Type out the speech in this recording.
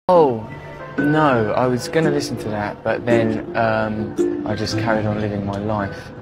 Oh, no, I was going to listen to that, but then I just carried on living my life.